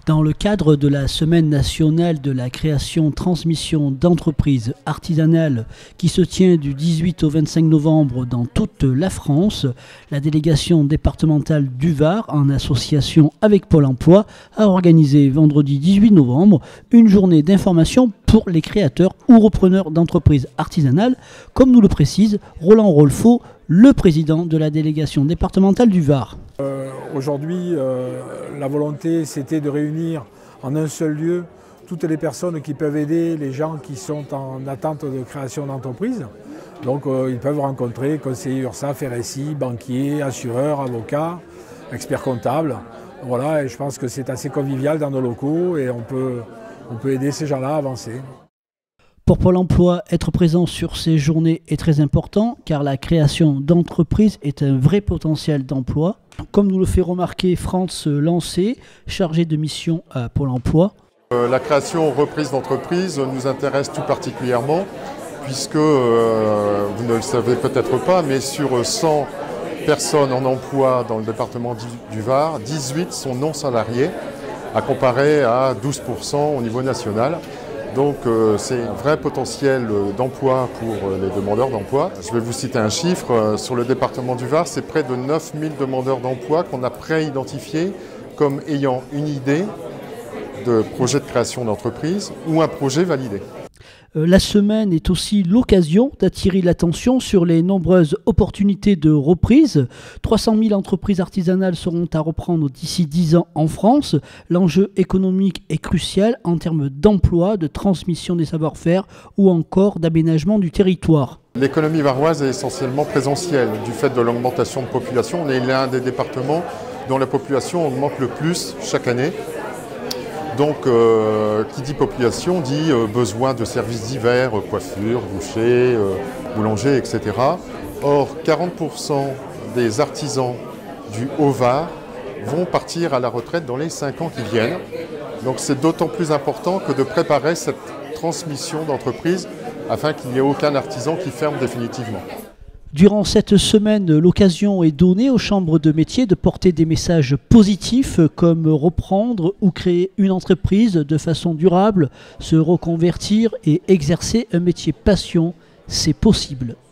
Dans le cadre de la Semaine nationale de la création-transmission d'entreprises artisanales qui se tient du 18 au 25 novembre dans toute la France, la délégation départementale du Var, en association avec Pôle emploi, a organisé vendredi 18 novembre une journée d'information pour les créateurs ou repreneurs d'entreprises artisanales, comme nous le précise Roland Rolfo, le président de la délégation départementale du Var. Aujourd'hui, la volonté, c'était de réunir en un seul lieu toutes les personnes qui peuvent aider les gens qui sont en attente de création d'entreprise. Donc ils peuvent rencontrer conseillers URSSAF, RSI, banquiers, assureurs, avocats, experts comptables. Voilà, et je pense que c'est assez convivial dans nos locaux et on peut aider ces gens-là à avancer. Pour Pôle emploi, être présent sur ces journées est très important car la création d'entreprises est un vrai potentiel d'emploi. Comme nous le fait remarquer France Lancé, chargé de mission à Pôle emploi. La création reprise d'entreprise nous intéresse tout particulièrement puisque, vous ne le savez peut-être pas, mais sur 100 personnes en emploi dans le département du Var, 18 sont non salariés, à comparer à 12% au niveau national. Donc c'est un vrai potentiel d'emploi pour les demandeurs d'emploi. Je vais vous citer un chiffre. Sur le département du Var, c'est près de 9000 demandeurs d'emploi qu'on a pré-identifiés comme ayant une idée de projet de création d'entreprise ou un projet validé. La semaine est aussi l'occasion d'attirer l'attention sur les nombreuses opportunités de reprise. 300 000 entreprises artisanales seront à reprendre d'ici 10 ans en France. L'enjeu économique est crucial en termes d'emploi, de transmission des savoir-faire ou encore d'aménagement du territoire. L'économie varoise est essentiellement présentielle. Du fait de l'augmentation de population, on est l'un des départements dont la population augmente le plus chaque année. Donc, qui dit population dit besoin de services divers, coiffure, boucher, boulanger, etc. Or, 40% des artisans du Haut-Var vont partir à la retraite dans les 5 ans qui viennent. Donc, c'est d'autant plus important que de préparer cette transmission d'entreprise afin qu'il n'y ait aucun artisan qui ferme définitivement. Durant cette semaine, l'occasion est donnée aux chambres de métiers de porter des messages positifs comme reprendre ou créer une entreprise de façon durable, se reconvertir et exercer un métier passion, c'est possible.